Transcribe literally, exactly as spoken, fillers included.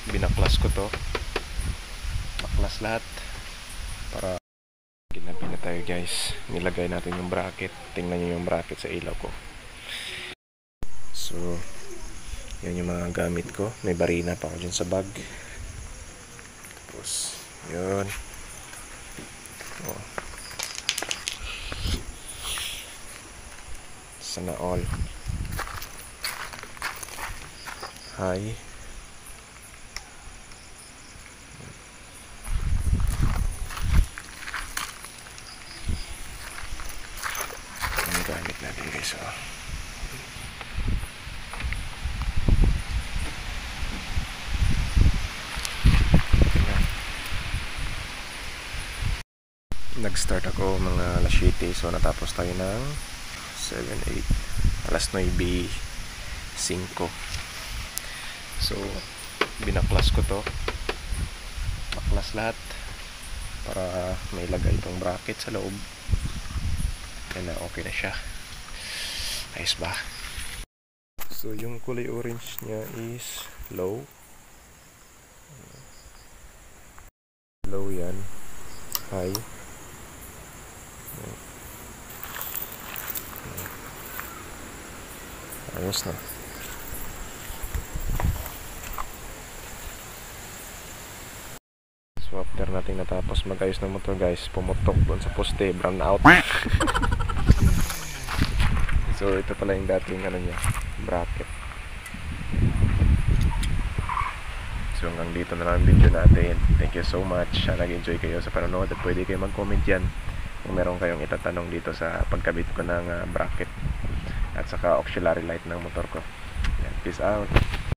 binaklas ko to, baklas lahat para ginabi na tayo guys. Nilagay natin yung bracket, tingnan nyo yung bracket sa ilaw ko. So yan yung mga gamit ko, may barina pa ako dyan sa bag. Tapos yun, oh. Sana all hi. Ang gamit natin guys, oh. Nag-start ako mga alas siyete, so natapos tayo ng seven, eight, alas nueve, five. So binaklas ko to, baklas lahat para may lagay itong bracket sa loob. Yan na, okay na siya. Ayos ba? So yung kulay orange niya is low. Low yan. High. Ayos na. So after natin natapos mag-ayos ng motor guys, pumutok doon sa poste, brown out. So ito pala yung dating ano niya, bracket. So hanggang dito na lang ang video natin. Thank you so much. Nag-enjoy kayo sa panonood at pwede kayo mag-comment yan kung meron kayong itatanong dito sa pagkabit ko ng uh, bracket at saka auxiliary light ng motor ko. Yan, peace out.